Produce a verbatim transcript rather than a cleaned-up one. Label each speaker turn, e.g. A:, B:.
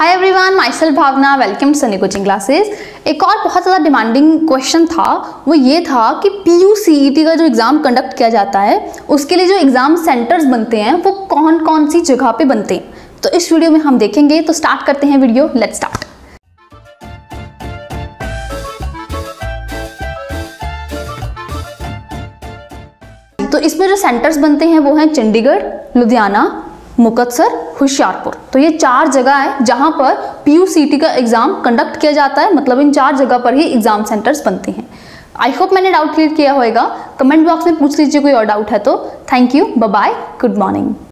A: Hi everyone, my self Bhavana, welcome to Sunny coaching classes. एक और बहुत ज़्यादा डिमांडिंग क्वेश्चन था, वो ये था कि P U C E T का जो एग्ज़ाम कंडक्ट किया जाता है उसके लिए जो एग्ज़ाम सेंटर्स बनते हैं वो कौन कौन सी जगह पे बनते हैं। तो इस वीडियो में हम देखेंगे। तो स्टार्ट करते हैं वीडियो, लेट्स स्टार्ट। तो इसमें जो सेंटर्स बनते हैं वो हैं चंडीगढ़, लुधियाना, मुक्तसर, होशियारपुर। तो ये चार जगह है जहां पर P U C E T का एग्जाम कंडक्ट किया जाता है, मतलब इन चार जगह पर ही एग्जाम सेंटर्स बनते हैं। आई होप मैंने डाउट क्लियर किया होगा। कमेंट बॉक्स में पूछ लीजिए कोई और डाउट है तो। Thank you, bye bye, good morning.